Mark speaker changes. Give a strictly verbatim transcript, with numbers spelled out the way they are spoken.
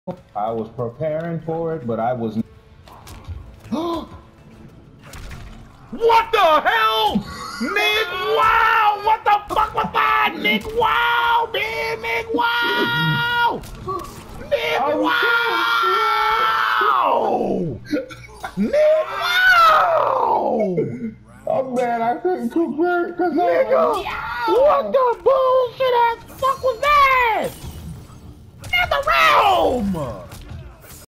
Speaker 1: I was preparing for it, but I was.
Speaker 2: What the hell? Nick, wow! What the fuck was that? Nick, wow! Man, Nick, wow! Nick, wow! Nick, wow!
Speaker 1: Oh man, I couldn't convert because I
Speaker 2: Nigga, what the bullshit ass fuck was that? Get the realm!